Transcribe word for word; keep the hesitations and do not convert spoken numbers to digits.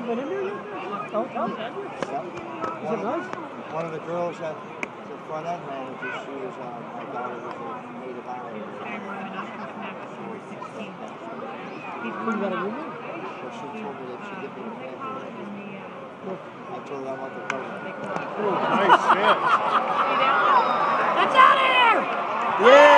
been in there yet? Oh, oh, have you? Yep. Is it nice? One of the girls at the front end manager, she was, uh, my daughter was a native islander. You got a roommate? But she told me that she didn't even have her. I told her I want the present. Oh, nice shit. That's out of here! Yeah!